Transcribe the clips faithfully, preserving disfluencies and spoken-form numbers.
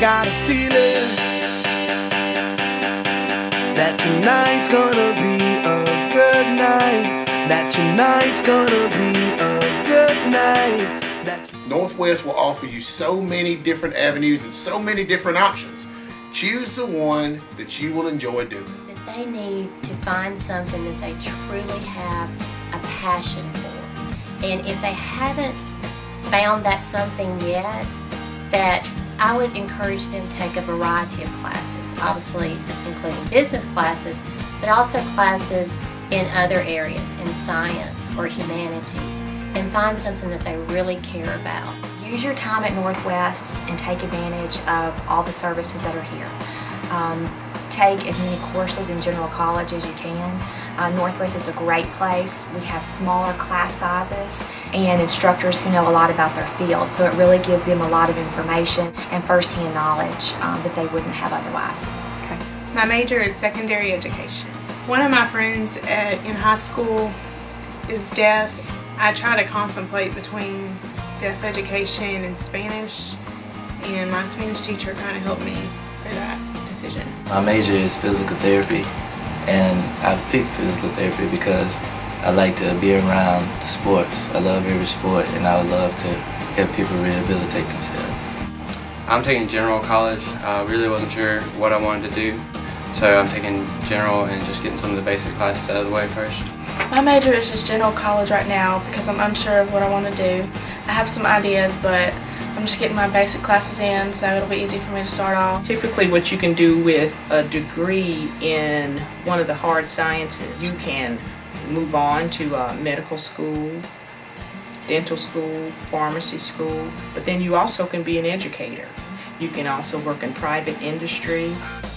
got a feeling that tonight's gonna be a good night. That tonight's gonna be a good night. That's Northwest will offer you so many different avenues and so many different options. Choose the one that you will enjoy doing. That they need to find something that they truly have a passion for. And if they haven't found that something yet, that I would encourage them to take a variety of classes, obviously including business classes, but also classes in other areas, in science or humanities, and find something that they really care about. Use your time at Northwest and take advantage of all the services that are here. Um, take as many courses in general college as you can. Uh, Northwest is a great place. We have smaller class sizes and instructors who know a lot about their field, so it really gives them a lot of information and first-hand knowledge um, that they wouldn't have otherwise. Okay. My major is secondary education. One of my friends at, in high school is deaf. I try to contemplate between deaf education and Spanish, and my Spanish teacher kind of helped me through that decision. My major is physical therapy, and I picked physical therapy because I like to be around the sports. I love every sport, and I would love to help people rehabilitate themselves. I'm taking general college. I really wasn't sure what I wanted to do, so I'm taking general and just getting some of the basic classes out of the way first. My major is just general college right now because I'm unsure of what I want to do. I have some ideas, but I'm just getting my basic classes in, so it'll be easy for me to start off. Typically what you can do with a degree in one of the hard sciences, you can move on to uh, medical school, dental school, pharmacy school, but then you also can be an educator. You can also work in private industry.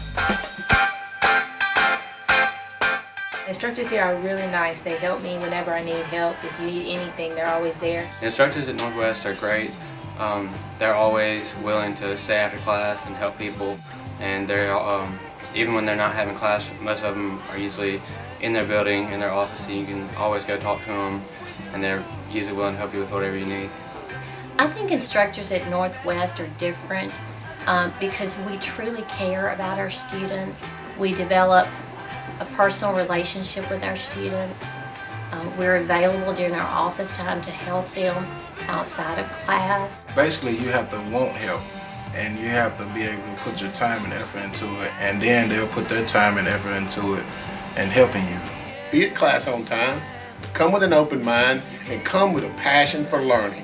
The instructors here are really nice. They help me whenever I need help. If you need anything, they're always there. The instructors at Northwest are great. Um, they're always willing to stay after class and help people, and they're um, even when they're not having class, most of them are usually in their building, in their office, and you can always go talk to them, and they're usually willing to help you with whatever you need. I think instructors at Northwest are different um, because we truly care about our students. We develop a personal relationship with our students. Um, we're available during our office time to help them outside of class. Basically, you have to want help, and you have to be able to put your time and effort into it, and then they'll put their time and effort into it and helping you. Be at class on time, come with an open mind, and come with a passion for learning.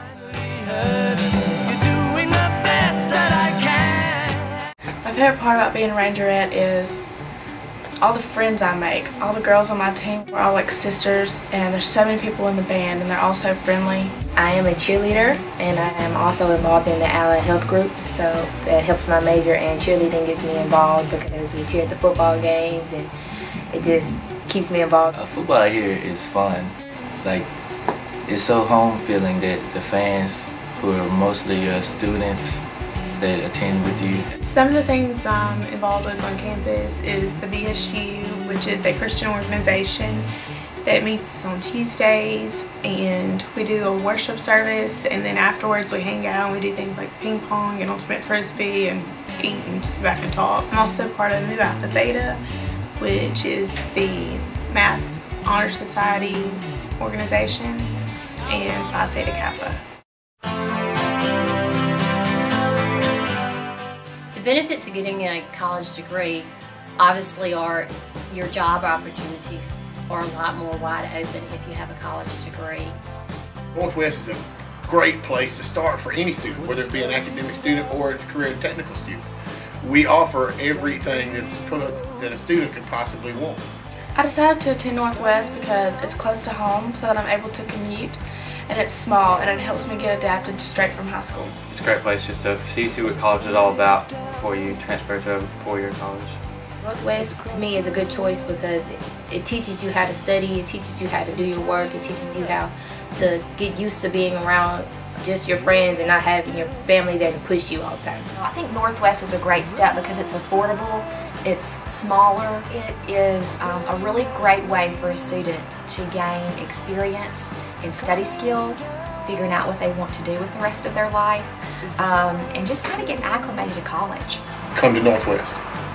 My favorite part about being a rangerette is all the friends I make. All the girls on my team, we're all like sisters, and there's so many people in the band, and they're all so friendly. I am a cheerleader, and I am also involved in the Allied Health Group, so that helps my major, and cheerleading gets me involved because we cheer at the football games, and it just keeps me involved. Uh, football here is fun. Like, it's so home feeling that the fans, who are mostly your students, that attend with you. Some of the things I'm involved with on campus is the B S U, which is a Christian organization that meets on Tuesdays, and we do a worship service, and then afterwards we hang out and we do things like ping pong and ultimate frisbee and eat and just sit back and talk. I'm also part of Nu Alpha Theta, which is the Math Honor Society organization, and Phi Theta Kappa. The benefits of getting a college degree obviously are your job opportunities are a lot more wide open if you have a college degree. Northwest is a great place to start for any student, whether it be an academic student or a career and technical student. We offer everything that's put, that a student could possibly want. I decided to attend Northwest because it's close to home, so that I'm able to commute, and it's small, and it helps me get adapted straight from high school. It's a great place just to see, see what college is all about before you transfer to a four-year college. Northwest, to me, is a good choice because it, it teaches you how to study, it teaches you how to do your work, it teaches you how to get used to being around just your friends and not having your family there to push you all the time. I think Northwest is a great step because it's affordable, it's smaller, it is um, a really great way for a student to gain experience and study skills figuring out what they want to do with the rest of their life, um, and just kind of get acclimated to college. Come to Northwest.